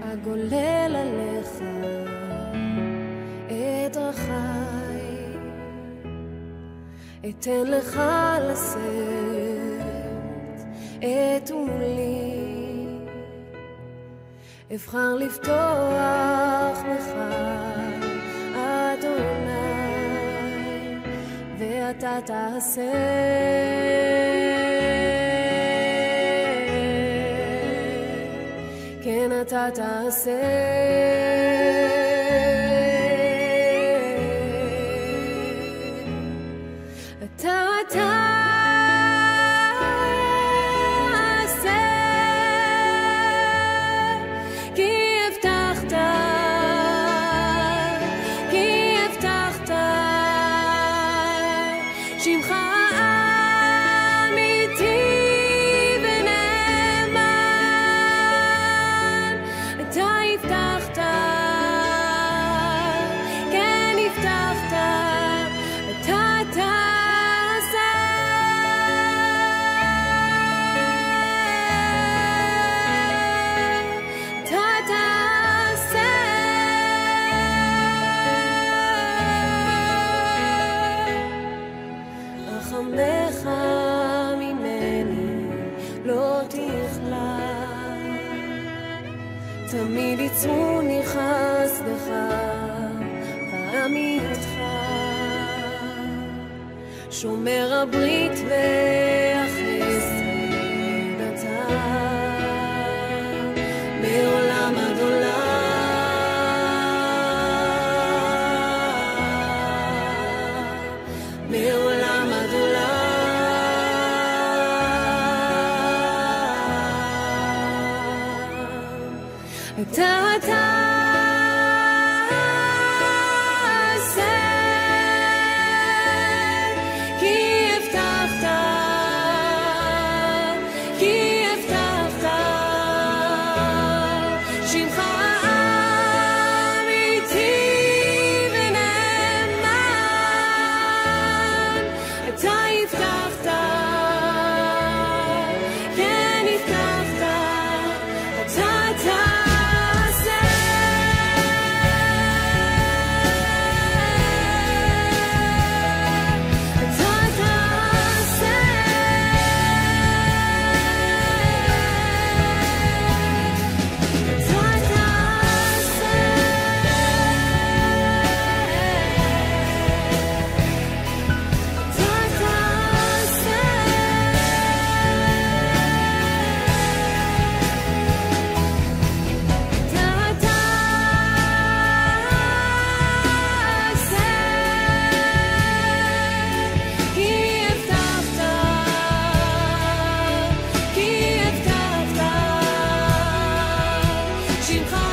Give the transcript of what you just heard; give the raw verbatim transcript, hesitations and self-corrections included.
אגולל עליך את דרכי, אתן לך לשאת את עולי, אבחר לפתוח לך אדוני, ואתה תעשה כן אתה תעשה אתה תעשה כי הבטחת כי הבטחת שמך רחמך ממני לא תכלה, תמיד יצאוני חסדך ועמי איתך, שומר הברית והחסד אתה מעולם עד עולם, מעולם עד עולם אתה תעשה כי הבטחת כי הבטחת שמך אמיתי ונאמן, אתה הבטחת כן הבטחת אתה תעשה שמך